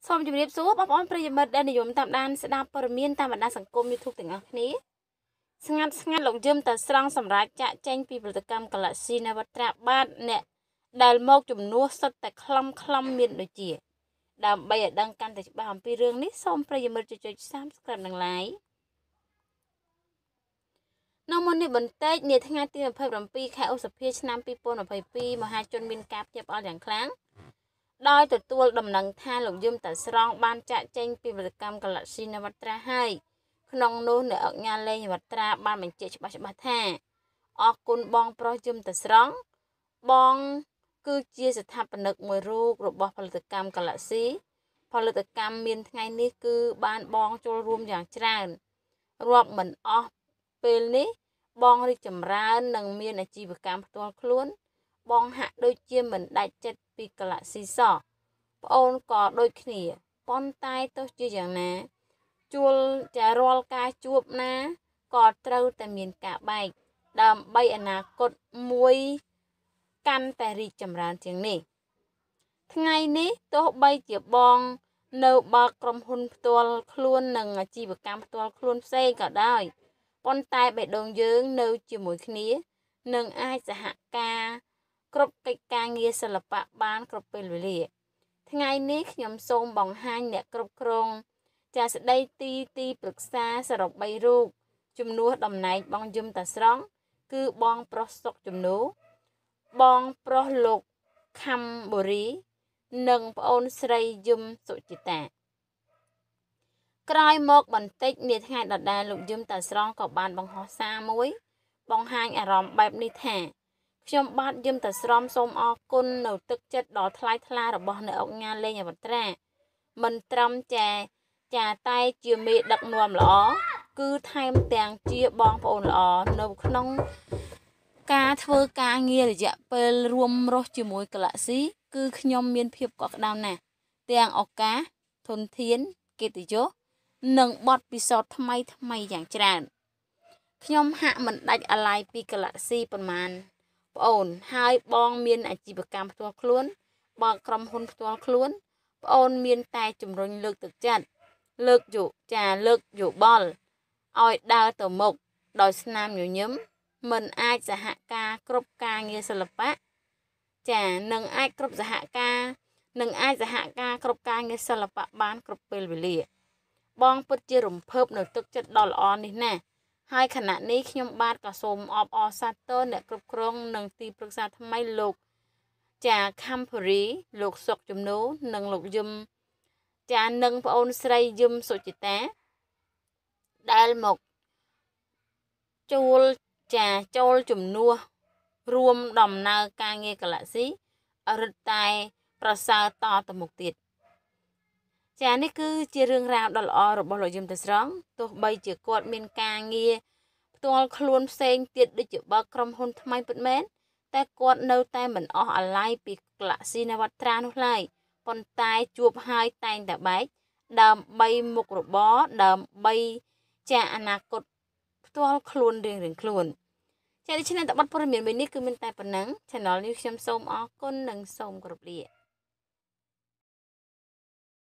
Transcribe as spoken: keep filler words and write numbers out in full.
សូមជម្រាបសួរបងប្អូនប្រិយមិត្តដែលនិយមតាមដានស្ដាប់ព័ត៌មានតាមបណ្ដាសង្គម YouTube ទាំងអស់គ្នាស្ងាត់ស្ងាត់លោកយឹមតែស្រង់សម្រាប់ចាក់ចែងពីផលិតកម្ម Galaxy Navatra បាទអ្នកដែលមកជំនួសសុទ្ធតែខ្លំខ្លំមានដូចជាដើម្បីឲ្យដឹងកាន់តែច្បាស់អំពីរឿងនេះសូមប្រិយមិត្តចុច Subscribe និង Like នៅមុននេះបន្តិចនាថ្ងៃទីยี่สิบเจ็ดខែឧសភាឆ្នាំยี่สิบยี่สิบสองមហាជនមានការភ្ញាក់ផ្អើលយ៉ាងខ្លាំងដោយទទួលដំណឹងថាលោកយឹមតែស្រង់បានចាក់ចែងពីផលិតកម្ម Galaxy Navatra ហើយក្នុងនោះអ្នកអង្គការលេង Navatra បានបញ្ជាក់ច្បាស់ច្បាស់ថាអរគុណបងប្រុសយឹមតែស្រង់បងគឺជាស្ថាបនិកមួយរូបរបស់ផលិតកម្ម Galaxy ផលិតកម្មមានថ្ងៃនេះគឺបានបងចូលរួមយ៉ាងច្រើនរាប់មិនអស់ពេលនេះបងរីកចម្រើននិងមានអាជីវកម្មផ្ទាល់ខ្លួនបងហាក់ដូចជាមិនដាច់ចិត្តពី Galaxy សោះប្អូនក៏ដូចគ្នាប៉ុន្តែទោះជាយ៉ាងណាជួលចារាល់ការជួបណាក៏ត្រូវតែមានការបែកដើម្បីអនាគតមួយកាន់តែរីកចម្រើនជាងនេះថ្ងៃនេះទោះបីជាបងនៅបើកក្រុមហ៊ុនផ្ទាល់ខ្លួននិងអាជីវកម្មផ្ទាល់ខ្លួនផ្សេងក៏ដោយប៉ុន្តែបេះដូងយើងនៅជាមួយគ្នានឹងអាចសហការគ្រប់កិច្ចការងារសិល្បៈបានគ្រប់ពេលវេលាថ្ងៃនេះខ្ញុំសូមបង្ហាញអ្នកគ្រប់គ្រងចាស្ដីទីទីប្រឹក្សាសរុបបីរូបជំនួសតំណែងបងយឹមតាស្រង់គឺបងប្រុសសុកជំនួបងប្រុសលោកខំបូរីនិងប្អូនស្រីយឹមសុចិតាក្រោយមកបន្តិចនាថ្ងៃដដែលលោកយឹមតាស្រង់ក៏បានបង្ហោះសារមួយបង្ហាញអារម្មណ៍បែបនេះថាខ្ញុំបាទយឹមតាស្រង់សូមអរគុណនៅទឹកចិត្តដ៏ថ្លៃថ្លារបស់អ្នកអង្គការលេង Navatra មិនត្រឹមតែចាតែជាមេដឹកនាំល្អគឺថែមទាំងជាបងប្អូនល្អនៅក្នុងការធ្វើការងាររយៈពេលរួមរស់ជាមួយ Galaxy គឺខ្ញុំមានភាពកក់ក្ដៅណាស់ទាំងឱកាសធនធានកិត្តិយសនិងបទពិសោធន៍ថ្មីថ្មីយ៉ាងច្រើនខ្ញុំហាក់មិនដាច់អាល័យពី Galaxy ប៉ុន្មានប្អូនហើយបងមានអាជីវកម្មផ្ទាល់ខ្លួនបើកក្រុមហ៊ុនផ្ទាល់ខ្លួនប្អូនមានតែជំរុញលើកទឹកចិត្តលើកយកចាលើកយោបល់ឲ្យដើរទៅមុខដោយស្នាមញញឹមមិនអាចសហការគ្រប់ការងារសិល្បៈចានឹងអាចគ្រប់សហការនឹងអាចសហការគ្រប់ការងារសិល្បៈបានគ្រប់ពេលវេលាបងពិតជារំភើបនៅទឹកចិត្តដ៏ល្អនេះណាស់ហើយខណៈនេះខ្ញុំបាទក៏សូមអបអរសាទរអ្នកគ្រប់គ្រងនិងទីប្រឹក្សាថ្មីលោកចាខំភូរីលោកសុកជំនួនិងលោកយឹមចានិងប្អូនស្រីយឹមសុចិតាដែលមកជួលចាចូលជំនួសរួមដំណើរការងារ Galaxy រឹតតែប្រសើរតទៅមុខទៀតចានេះគឺជារឿងរ៉ាវដ៏ល្អរបស់លោកយឹមតាស្រង់ទោះបីជាគាត់មានការងារផ្ទាល់ខ្លួនផ្សេងទៀតដូចជាបើកក្រុមហ៊ុនថ្មីពិតមែនតែគាត់នៅតែមិនអស់អាល័យពី Galaxy Navatra នោះឡើយប៉ុន្តែជួបហើយតែងតែបែកដើម្បីមុខរបរដើម្បីចាអនាគតផ្ទាល់ខ្លួនរៀងៗខ្លួនចាដូច្នេះតបព័ត៌មានមួយនេះគឺមានតែប៉ុណ្ណឹង Channel នេះខ្ញុំសូមអរគុណនិងសូមគោរពលា